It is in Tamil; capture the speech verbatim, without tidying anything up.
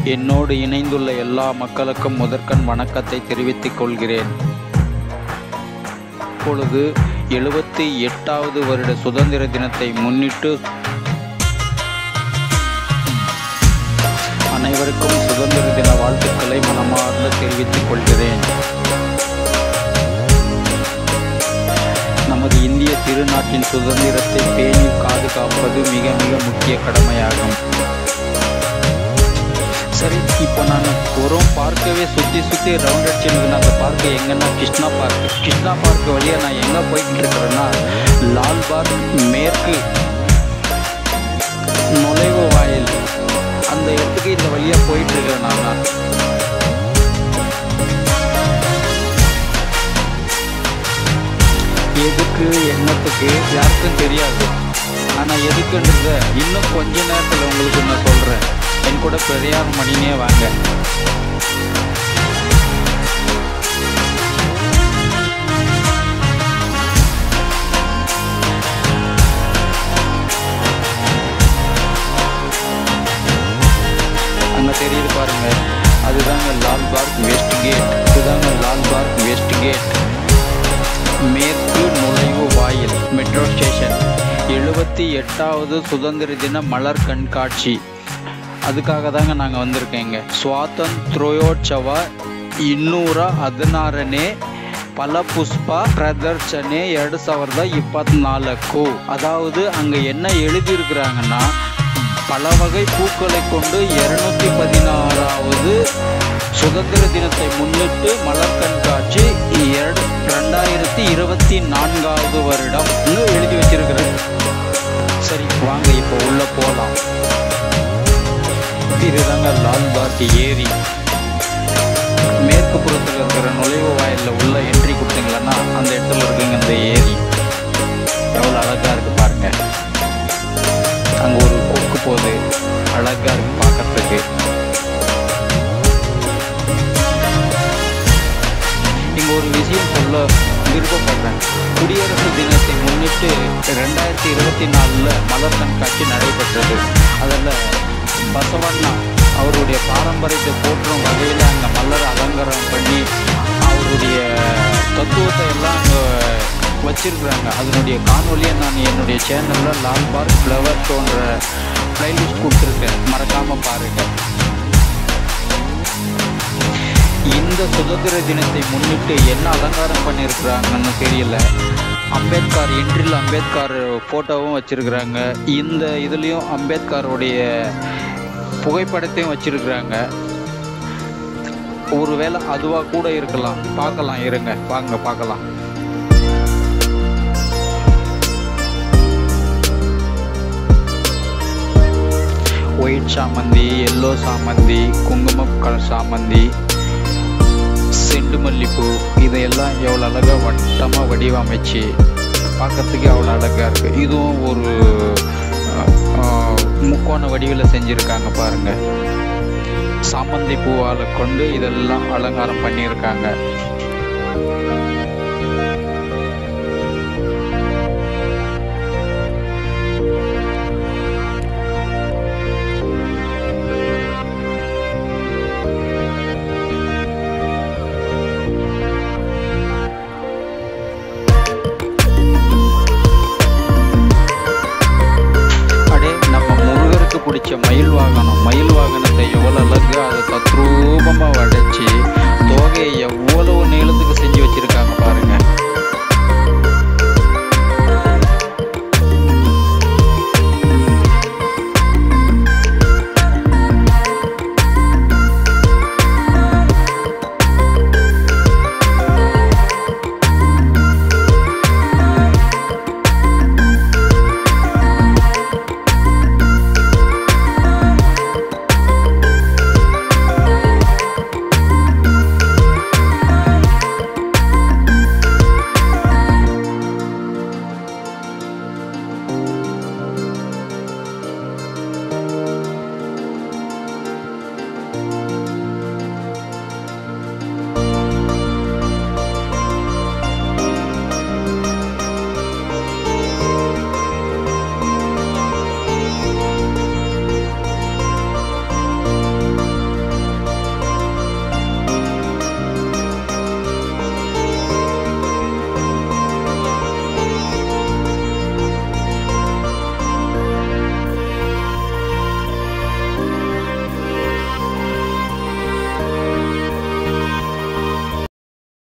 என்னோடு இணைந்துள்ள எல்லா மக்களுக்கும் முதற்கண் வணக்கத்தை தெரிவித்துக் கொள்கிறேன். இப்பொழுது எழுபத்தி எட்டாவது வருட சுதந்திர தினத்தை முன்னிட்டு அனைவருக்கும் சுதந்திர தின வாழ்த்துக்களை மனமார்ந்து தெரிவித்துக் கொள்கிறேன். நமது இந்திய திருநாட்டின் சுதந்திரத்தை பேணி பாதுகாப்பது மிக மிக முக்கிய கடமையாகும். சரி, இப்போ நான் ஒரு பார்க்கவே சுற்றி சுற்றி ரவுண்ட் அடிச்சுன்னு அந்த பார்க்கு எங்கன்னா கிருஷ்ணா பார்க்கு. கிருஷ்ணா பார்க்கு வழியாக நான் எங்கே போய்கிட்டு இருக்கிறேன்னா லால்பாக் மேற்கு நுழைவு வாயில் அந்த இடத்துக்கு இந்த வழியாக போயிட்டு இருக்கிறேன். நான் எதுக்கு என்னத்துக்கு யாருக்கும் தெரியாது. ஆனால் எதுக்குன்றத இன்னும் கொஞ்ச நேரத்தில் உங்களுக்கு நான் சொல்கிறேன். என் கூட பெரியார் மணினே வாங்க. அங்கே தெரியுது பாருங்க, அதுதாங்க லால்பாக் வெஸ்ட் கேட். இதுதாங்க லால்பாக் வெஸ்ட் கேட், மேற்கு நுழைவு வாயில், மெட்ரோ ஸ்டேஷன். எழுபத்தி எட்டாவது சுதந்திர தின மலர் கண்காட்சி, அதுக்காக தாங்க நாங்கள் வந்திருக்கேங்க. ಸ್ವಾತಂತ್ರ್ಯೋತ್ಸವ ಇನ್ನೂರ ಹದಿನಾರನೇ ಫಲಪುಷ್ಪ ಪ್ರದರ್ಶನೆ ಎರಡು ಸಾವಿರದ ಇಪ್ಪತ್ನಾಲ್ಕು. அதாவது அங்கே என்ன எழுதியிருக்கிறாங்கன்னா, பல வகை பூக்களை கொண்டு இருநூத்தி பதினாறாவது சுதந்திர தினத்தை முன்னிட்டு மலர் கண்காட்சி ரெண்டாயிரத்தி இருபத்தி நான்காவது வருடம் எழுதி வச்சிருக்கிறேன். சரி வாங்க இப்போ உள்ள போகலாம். இதுதாங்க லால்பாக் ஏரி. மேற்கு புறத்தில் இருக்கிற நுழைவு வாயிலில் உள்ள என்ட்ரி கொடுத்தீங்களன்னா அந்த இடத்துல இருக்குங்க இந்த ஏரி. எவ்வளோ அழகாக இருக்குது பாருங்க. அங்கே ஒரு கொக்கு போகுது, அழகாக இருக்குது பார்க்கறதுக்கு. இங்கே ஒரு விஷயம் சொல்ல விருப்பப்படுறேன். குடியரசு தினத்தை முன்னிட்டு ரெண்டாயிரத்தி இருபத்தி நாலில் மலர் கண்காட்சி நடைபெற்றது. அதில் பசவண்ணா அவருடைய பாரம்பரியத்தை போற்றும் வகையில் அங்கே மலர் அலங்காரம் பண்ணி அவருடைய தத்துவத்தை எல்லாம் அங்கே வச்சிருக்கிறாங்க. அதனுடைய காணொலியை நான் என்னுடைய சேனலில் லால்பாக் ஃப்ளவர் ஷோன்ற பிளேலிஸ்ட் கொடுத்துருக்கேன், மறக்காமல் பாருங்கள். இந்த சுதந்திர தினத்தை முன்னிட்டு என்ன அலங்காரம் பண்ணியிருக்கிறாங்கன்னு தெரியல. அம்பேத்கர் என்ட்ரியில் அம்பேத்கர் ஃபோட்டோவும் வச்சுருக்கிறாங்க. இந்த இதுலேயும் அம்பேத்கருடைய புகைப்படத்தையும் வச்சிருக்கிறாங்க. ஒருவேளை அதுவா கூட இருக்கலாம், பார்க்கலாம். இருங்க வாங்க பார்க்கலாம். ஒயிட் சாமந்தி, எல்லோ சாமந்தி, குங்குமம் கலர் சாமந்தி, செண்டு மல்லிப்பூ, இதையெல்லாம் எவ்வளோ அழகாக வட்டமாக வடிவமைச்சு பார்க்கறதுக்கு அவ்வளோ அழகாக இருக்குது. இதுவும் ஒரு முக்கோண வடிவில் செஞ்சுருக்காங்க பாருங்க. சாமந்தி பூவால் கொண்டு இதெல்லாம் அலங்காரம் பண்ணியிருக்காங்க. பிடிச்ச மயில் வாகனம், மயில் வாகனத்தை எவ்வளோ அழகு அதை தத்ரூபமாக வடைச்சி